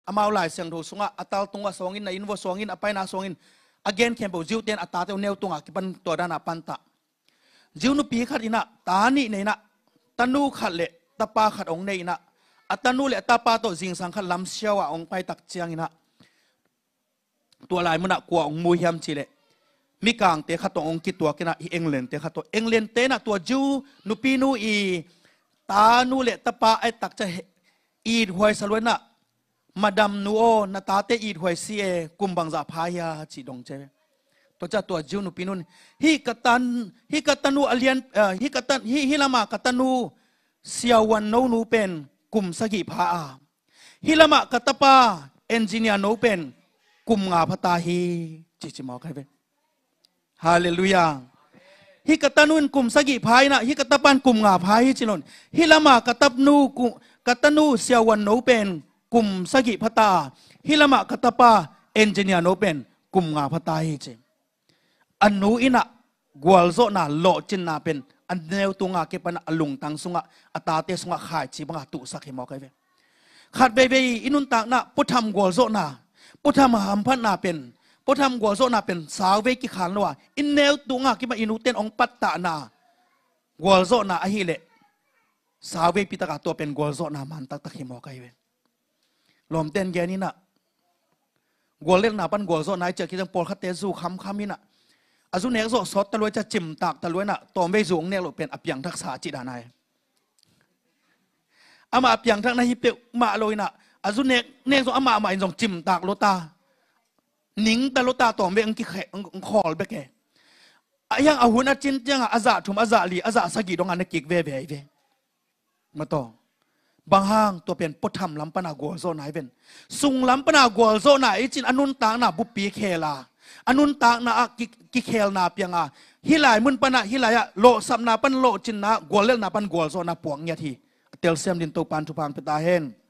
อามาหลายเสียงดูสุงะอัตลตุงะสวงินในอินวสวงินอภัยนาสวงิน again เข้มปูจิวเตียนอัตตาเตวเนวตุงะกิปันตัวด้านปันตะจิวนุปีขัดอินะตานี่ในนะตันูขัดเละตาปาขัดองในนะอัตนูเละตาปาโตจิงสังขัดลำเชียวองไปตักเจียงอินะตัวลายมันกลัวองมูยามจิเลมีกางเตะขัดตัวองกิตัวกินะเอ็งเลนเตะขัดตัวเอ็งเลนเตนะตัวจิวนุปีนูอีตานูเละตาปาไอตักจะอีดหวยสลวยนะมาดำนูโอนาตาเตอีดหวยซีเอกุมบังซาพายาจีดงเจตัวจ้าตัวจิวนุปีนุนฮิกตันูอเลียนฮิลามากตันูเสียวันโนนูเป็นกุมสกิพาฮิลามากตปาเอนจิเนียร์โนเป็นกุมงาพตาฮีจิมอใครเป็นฮาเลลูยาฮิกตันุนกุมสกิพายนะฮิกตปันกุมงาพายจินนฮิลามากตันูเสียวันโนเป็นกุมสกิพตาฮิลามะคตปาเอนจิเนียร์โนเป็นกุมงาพตาฮิเจอันนูอินะกวลโซนาโลจินนาเป็นอันเนวตุงาเก็บปนอลุงตังสุงะอัตาเตสุงะขายจีบังตุสักเหมอกไอเวขัดเบเบอินุนตากนะพุทธมกวลโซนาพุทธมหัมพันนาเป็นพุทธมกวลโซนาเป็นสาวเวกิขันว่าอินเนวตุงากิมาอินุเตนองปัตตานากวลโซนาอหิเลสาวเวปิตากาตัวเป็นกวลโซนามันตักเหมอกไอเวลมเต้นแกนี่นะกวลเล่นนาปันกวลโซนายเจอคิดจังปอลคัตเตซูคำนี่นะอาจุเนกโซสดตะลุยจะจิมตากตะลุยนะตอมเวซูงเนกหลเป็นอภิยังทักษะจิตานายอามาอภิยังทักนายฮิเปมาลอยนะอาจุเนกโซอามาอินซงจิมตากโลตาหนิงตะโลตาตอมเวงกิเขงคอลเบเกยังอาหุนอาจินยังอาซาทุมอาซาลีอาซาสกีดงอันนักกิกเวมาต่อบางห้างตัวเป็นปฐมลำปนากวลโซนายเป็นสุงลำปนากวลโซนายจินอนุนตางนาบุปีเคลาอนุนตางนากิเคลนาเปียงฮิลายมุนปนาฮิลายโลสัมนาปันโลจินนากวลเล่นนาปันกวลโซนาปวงเงียทีเตลเซมดินโตปันทุพังเปตาเฮน